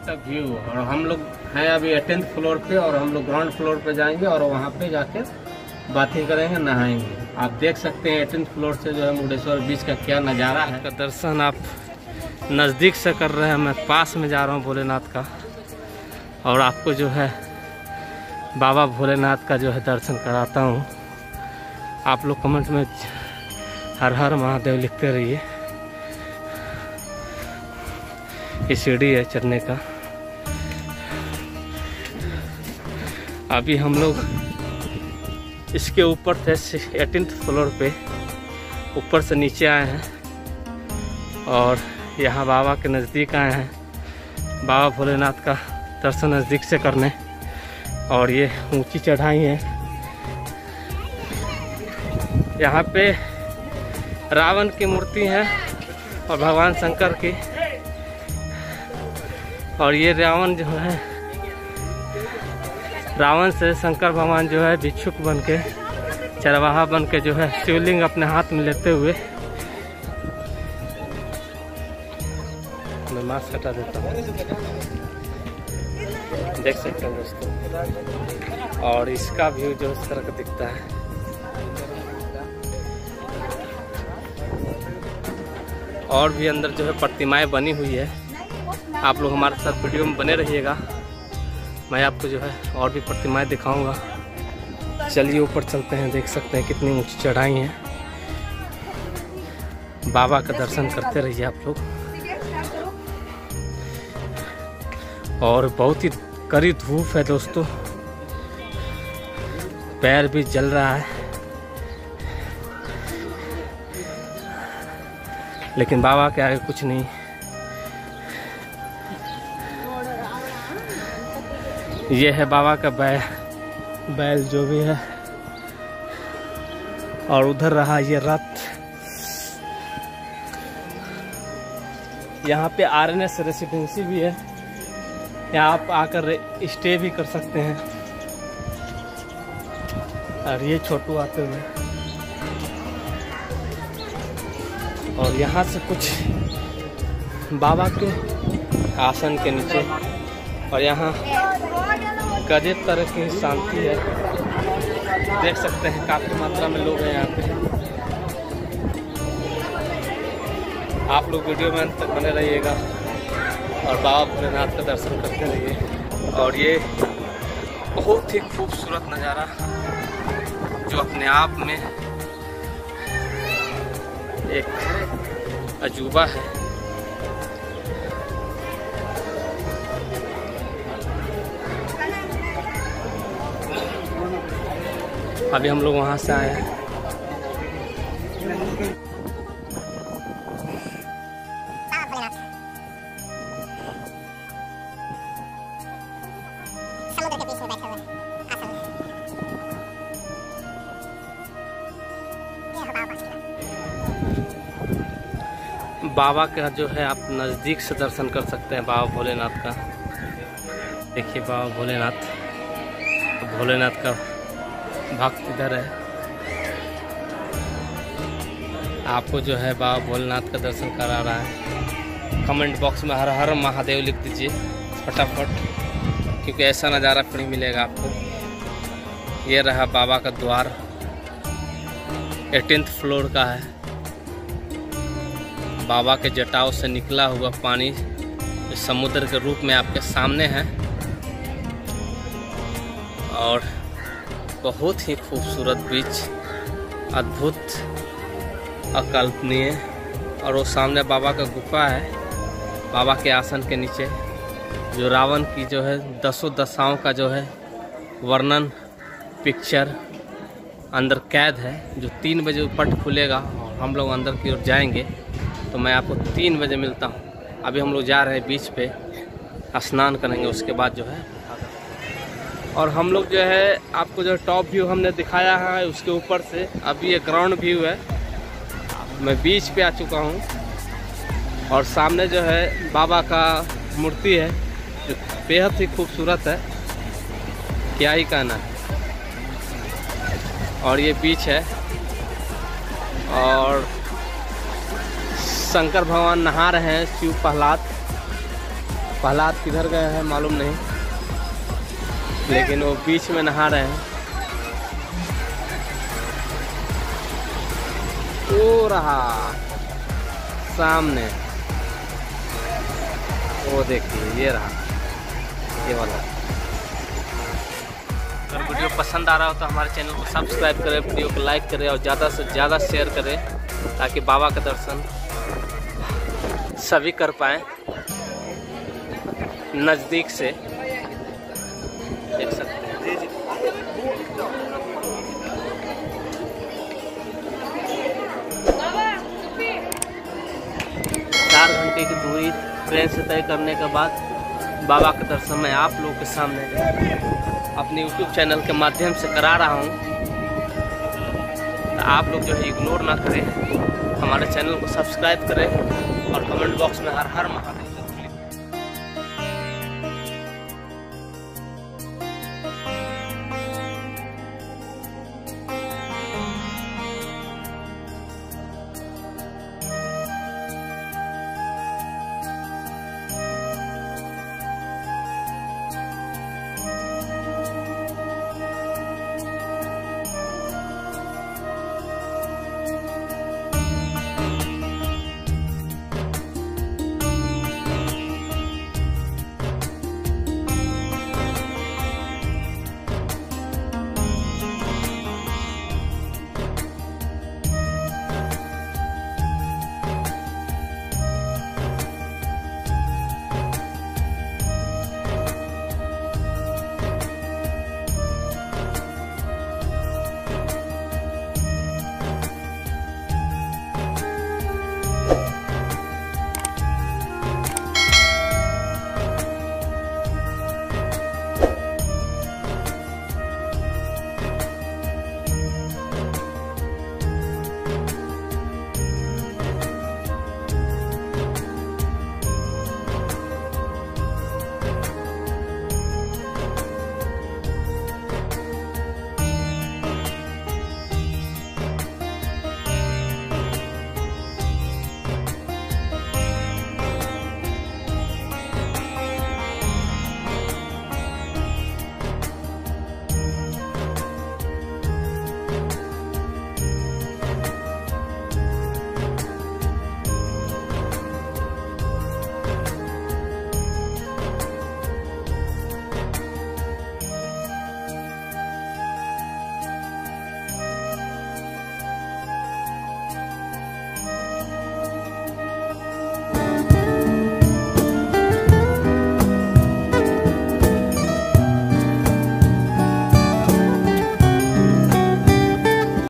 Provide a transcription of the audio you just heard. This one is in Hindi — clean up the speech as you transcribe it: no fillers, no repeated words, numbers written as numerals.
का व्यू। और हम लोग हैं अभी 18th फ्लोर पे और हम लोग ग्राउंड फ्लोर पे जाएंगे और वहाँ पे जाके बातें करेंगे, नहाएंगे। आप देख सकते हैं 18th फ्लोर से जो है मुर्डेश्वर बीच का क्या नज़ारा है। का दर्शन आप नज़दीक से कर रहे हैं, मैं पास में जा रहा हूँ भोलेनाथ का, और आपको जो है बाबा भोलेनाथ का जो है दर्शन कराता हूँ। आप लोग कमेंट में हर हर महादेव लिखते रहिए। ये सीढ़ी है चढ़ने का। अभी हम लोग इसके ऊपर थे 18th फ्लोर पे, ऊपर से नीचे आए हैं और यहाँ बाबा के नज़दीक आए हैं, बाबा भोलेनाथ का दर्शन नज़दीक से करने। और ये ऊंची चढ़ाई है। यहाँ पे रावण की मूर्ति है और भगवान शंकर की। और ये रावण जो है, रावण से शंकर भगवान जो है भिक्षुक बन के, चरवाहा बन के जो है शिवलिंग अपने हाथ में लेते हुए। मैं मास्क हटा देता हूँ, देख सकते हैं दोस्तों। और इसका व्यू जो इस तरह का दिखता है। और भी अंदर जो है प्रतिमाएं बनी हुई है। आप लोग हमारे साथ वीडियो में बने रहिएगा, मैं आपको जो है और भी प्रतिमाएं दिखाऊंगा। चलिए ऊपर चलते हैं, देख सकते हैं कितनी ऊंची चढ़ाई है। बाबा का दर्शन करते रहिए आप लोग। और बहुत ही कड़ी धूप है दोस्तों, पैर भी जल रहा है, लेकिन बाबा के आगे कुछ नहीं। ये है बाबा का बैल जो भी है। और उधर रहा ये रथ। यहाँ पे RNS रेसिडेंसी भी है, यहाँ आप आकर स्टे भी कर सकते हैं। और ये छोटू आते हुए, और यहाँ से कुछ बाबा के आसन के नीचे, और यहाँ गजब तरह की शांति है। देख सकते हैं काफ़ी मात्रा में लोग हैं यहाँ पे। आप लोग वीडियो में अंत तक बने रहिएगा और बाबा भोलेनाथ का दर्शन करते रहिए। और ये बहुत ही खूबसूरत नज़ारा जो अपने आप में एक अजूबा है। अभी हम लोग वहाँ से आए हैं। समुद्र के बीच में बैठे हुए आसन में। बाबा का जो है आप नज़दीक से दर्शन कर सकते हैं, बाबा भोलेनाथ का। देखिए बाबा भोलेनाथ का भक्त इधर है। आपको जो है बाबा भोलेनाथ का दर्शन करा रहा है। कमेंट बॉक्स में हर हर महादेव लिख दीजिए फटाफट, क्योंकि ऐसा नज़ारा फिर नहीं मिलेगा आपको। ये रहा बाबा का द्वार, 18th फ्लोर का है। बाबा के जटाओं से निकला हुआ पानी इस समुद्र के रूप में आपके सामने है। और बहुत ही खूबसूरत बीच, अद्भुत, अकल्पनीय। और वो सामने बाबा का गुफा है, बाबा के आसन के नीचे, जो रावण की जो है 10 दशाओं का जो है वर्णन पिक्चर अंदर कैद है। जो 3 बजे पट खुलेगा और हम लोग अंदर की ओर जाएंगे, तो मैं आपको 3 बजे मिलता हूँ। अभी हम लोग जा रहे हैं बीच पे, स्नान करेंगे, उसके बाद जो है। और हम लोग जो है आपको जो टॉप व्यू हमने दिखाया है उसके ऊपर से, अभी ये ग्राउंड व्यू है। मैं बीच पे आ चुका हूँ और सामने जो है बाबा का मूर्ति है जो बेहद ही खूबसूरत है, क्या ही कहना है। और ये बीच है और शंकर भगवान नहा रहे हैं, शिव प्रहलाद। प्रहलाद किधर गए हैं मालूम नहीं, लेकिन वो बीच में नहा रहे हैं। वो रहा सामने, वो देखिए ये रहा, ये वाला। अगर वीडियो पसंद आ रहा हो तो हमारे चैनल को सब्सक्राइब करें, वीडियो को लाइक करें और ज़्यादा से ज़्यादा शेयर करें, ताकि बाबा का दर्शन सभी कर पाएँ नज़दीक से। देख सकते हैं 4 घंटे की दूरी ट्रेन से तय करने के बाद बाबा का दर्शन मैं आप लोगों के सामने अपने YouTube चैनल के माध्यम से करा रहा हूँ। तो आप लोग जो है इग्नोर ना करें, हमारे चैनल को सब्सक्राइब करें और कमेंट बॉक्स में हर हर महादेव